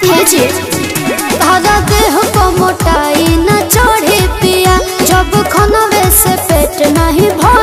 जी तारा देह को मोटाई न चढ़े पिया, जब खनवे से पेट नहीं भर